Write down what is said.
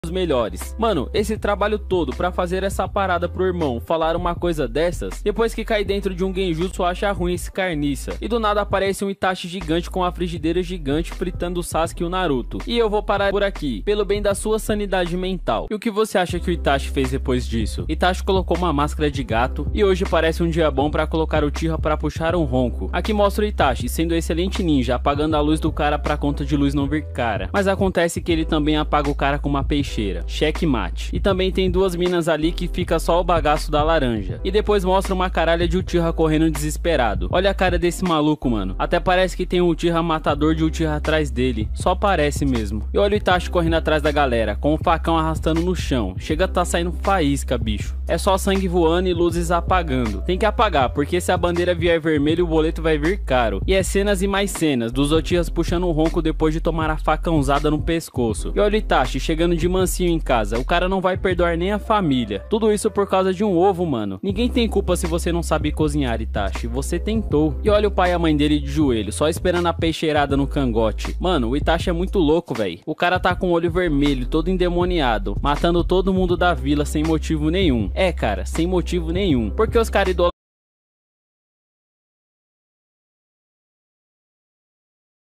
melhores. Mano, esse trabalho todo pra fazer essa parada pro irmão falar uma coisa dessas, depois que cai dentro de um genjutsu acha ruim esse carniça. E do nada aparece um Itachi gigante com a frigideira gigante fritando o Sasuke e o Naruto. E eu vou parar por aqui, pelo bem da sua sanidade mental. E o que você acha que o Itachi fez depois disso? Itachi colocou uma máscara de gato e hoje parece um dia bom pra colocar o Uchiha pra puxar um ronco. Aqui mostra o Itachi sendo excelente ninja, apagando a luz do cara pra conta de luz não vir cara. Mas acontece que ele também apaga o cara com uma peixeira. Checkmate. E também tem duas minas ali que fica só o bagaço da laranja. E depois mostra uma caralha de Uchiha correndo desesperado. Olha a cara desse maluco, mano. Até parece que tem um Uchiha matador de Uchiha atrás dele. Só parece mesmo. E olha o Itachi correndo atrás da galera, com o facão arrastando no chão. Chega a tá saindo faísca, bicho. É só sangue voando e luzes apagando. Tem que apagar, porque se a bandeira vier vermelho, o boleto vai vir caro. E é cenas e mais cenas, dos Uchihas puxando um ronco depois de tomar a facãozada no pescoço. E olha o Itachi chegando de mansinho em casa. O cara não vai perdoar nem a família. Tudo isso por causa de um ovo, mano. Ninguém tem culpa se você não sabe cozinhar, Itachi. Você tentou. E olha o pai e a mãe dele de joelho, só esperando a peixeirada no cangote. Mano, o Itachi é muito louco, velho. O cara tá com o olho vermelho, todo endemoniado, matando todo mundo da vila sem motivo nenhum. É, cara, sem motivo nenhum. Porque os caras idolatram